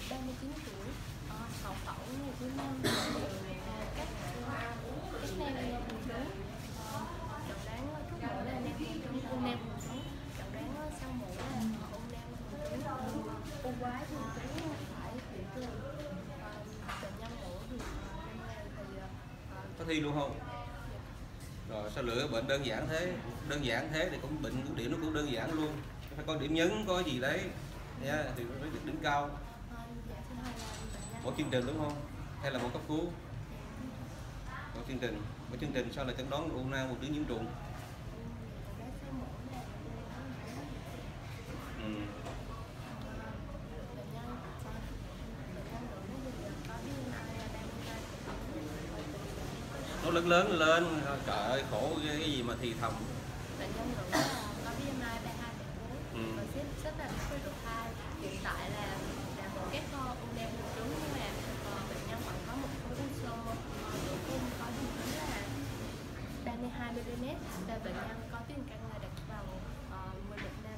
39 tuổi, hậu phẫu ngày thứ 5, các men buồng trứng, chẩn đoán thuốc mổ là nang buồng trứng, u nang buồng trứng, chẩn đoán sau mổ là u nang buồng trứng, u quái buồng trứng phải chuyển từ bệnh nhân mổ được 5 ngày thì có thi luôn không? Rồi sao lựa bệnh đơn giản thế thì cũng bệnh điểm nó cũng đơn giản luôn, phải có điểm nhấn có gì đấy nha, thì nó được điểm cao. Mỗi chương trình đúng không, hay là một cấp cứu? Mỗi chương trình sao là chẩn đoán u nang buồng trứng nhiễm trùng? Nó lớn lên, trời ơi khổ cái gì mà thì thầm. Bệnh nhân nữ là có BMI 32,4 và xếp là độ 2. Hiện tại là một cái u nang buồng trứng, nhưng mà bệnh nhân vẫn có một khối u xơ tử cung có dung tính là 32 mm và bệnh nhân có tiền căn là đặt vào 11 năm.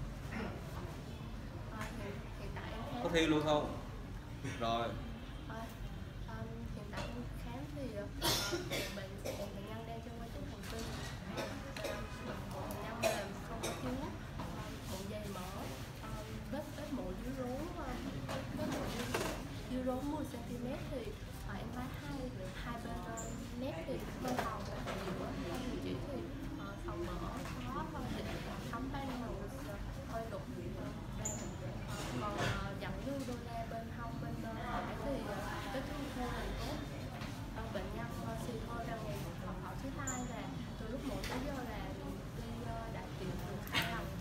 Hiện tại em khám Có thi luôn không? Rồi hiện tại em khám thì bệnh nhân đang trong quá trình thần kinh, bệnh nhân là không có thiếu bụng dày mỡ, vết mổ dưới rốn 10 cm thì em thấy hai bên mép thì bên hồng và điều trị thì phòng mỡ có dịch thấm ban đầu hơi đục còn dặn lưu đô la bên hông bên phải thì vết thương khô là tốt. Bệnh nhân xì hơi vào ngày hậu phẫu thứ 2 là từ lúc mổ tới giờ là đi đại tiện được 2 lần.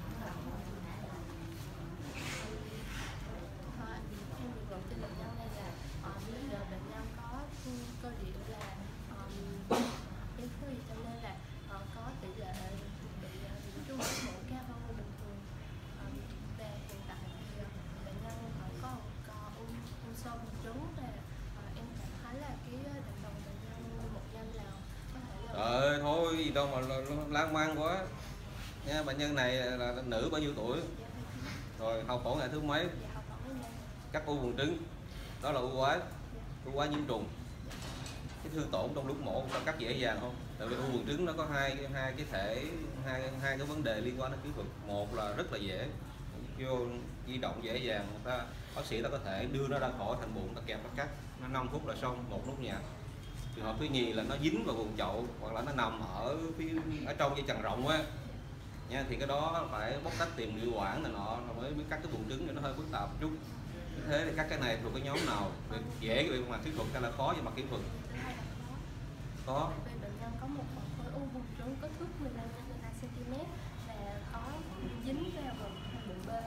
Em được gọi trên bệnh nhân này là bây giờ bệnh nhân có cơ địa là béo phì, cho nên là có tỷ lệ bị nhiễm trùng giấc mổ cao hơn người bình thường. Và hiện tại thì bệnh nhân có u xơ buồng trứng và em cảm thấy là cái đặc đồng bệnh nhân một nhân nào có thể là... thôi gì đâu mà lan man quá nha. Bệnh nhân này là nữ bao nhiêu tuổi? Rồi hậu phẫu ngày thứ mấy? Cắt u buồng trứng, đó là u quái nhiễm trùng. Cái thương tổn trong lúc mổ có cắt dễ dàng không? Tại vì u buồng trứng nó có hai cái vấn đề liên quan đến kỹ thuật. Một là rất là dễ vô di động dễ dàng, bác sĩ ta có thể đưa nó ra khỏi thành bụng, ta kẹp nó cắt, nó 5 phút là xong, một nốt nhạc. Trường hợp thứ nhì là nó dính vào vùng chậu hoặc là nó nằm ở trong dây chằng rộng á nha, thì cái đó phải bóc tách tiền niệu quản này nọ rồi mới cắt cái buồng trứng, cho nó hơi phức tạp một chút. Thế thì cắt cái này thuộc cái nhóm nào? Dễ về mặt kỹ thuật hay là khó về mặt kỹ thuật? Có. Bệnh nhân có một khối u buồng trứng có thước 15 x 12 cm và có dính vào bụng bên.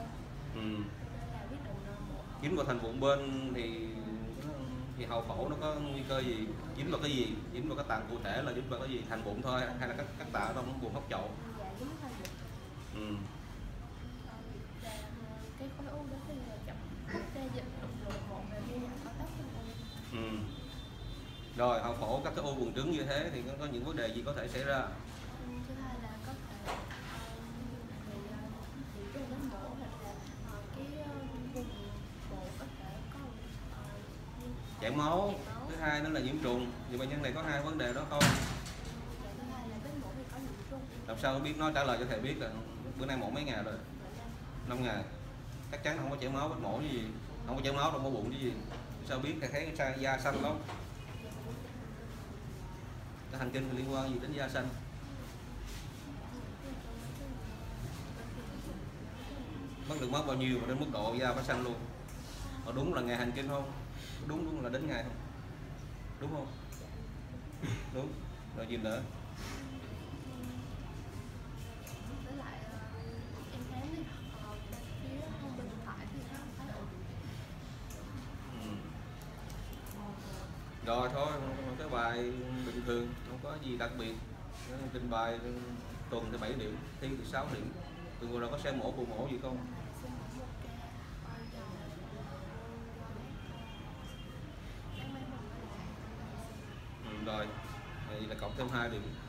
Dính vào thành bụng bên thì hậu phẫu nó có nguy cơ gì? Dính vào cái gì? Dính vào cái tạng cụ thể là dính vào cái gì? Thành bụng thôi hay là các tạng trong buồng hấp chậu? Dạ, dính thành bụng. Và cái khối u đó thì là chậm ra dịch đột ngột và ghi nhận có tắc trong u. Rồi hậu phẫu các cái u buồng trứng như thế thì có những vấn đề gì có thể xảy ra? Thứ hai là có thể bị nhiễm trùng đến mổ hoặc là cái vùng bộ có thể có chảy máu. Thứ hai nữa là nhiễm trùng. Thì bệnh nhân này có hai vấn đề đó không? Thứ hai là vết mổ thì có nhiễm trùng. Làm sao biết? Nó trả lời cho thầy biết là bữa nay mổ mấy ngày rồi? 5 ngày. Chắc chắn không có chảy máu vết mổ chứ gì. Không có chảy máu đâu, mổ bụng chứ gì. Sao biết? Thầy thấy da xanh lắm. Cái hành kinh liên quan gì đến da xanh? Mất được mất bao nhiêu mà đến mức độ da phải xanh luôn? Có đúng là ngày hành kinh không? Đúng là đến ngày không? Đúng không? Đúng. Rồi gì nữa? Với lại em thấy thì phía không bên phải thì nó khá là ổn. Rồi thôi, cái bài bình thường, không có gì đặc biệt. Trình bày tuần thì 7 điểm, thi thì 6 điểm. Từ vừa rồi có xem mổ phụ mổ gì không? Rồi, vậy là cộng thêm 2 điểm.